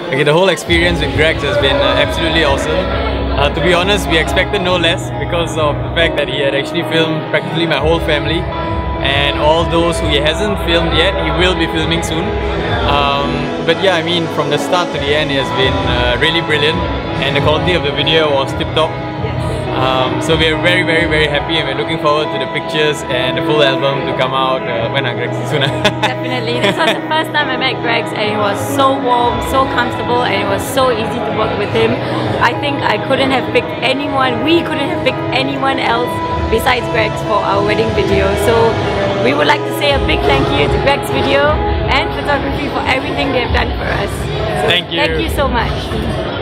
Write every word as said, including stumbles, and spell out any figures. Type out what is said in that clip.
Okay, the whole experience with Gregs has been uh, absolutely awesome. Uh, to be honest, we expected no less because of the fact that he had actually filmed practically my whole family, and all those who he hasn't filmed yet, he will be filming soon. Um, but yeah, I mean, from the start to the end, it has been uh, really brilliant, and the quality of the video was tip-top. Um, so we're very, very, very happy, and we're looking forward to the pictures and the full album to come out uh, when Gregs soon. Definitely. This was the first time I met Gregs, and it was so warm, so comfortable, and it was so easy to work with him. I think I couldn't have picked anyone, we couldn't have picked anyone else besides Gregs for our wedding video. So we would like to say a big thank you to Gregs Video and Photography for everything they've done for us. So thank you. Thank you so much.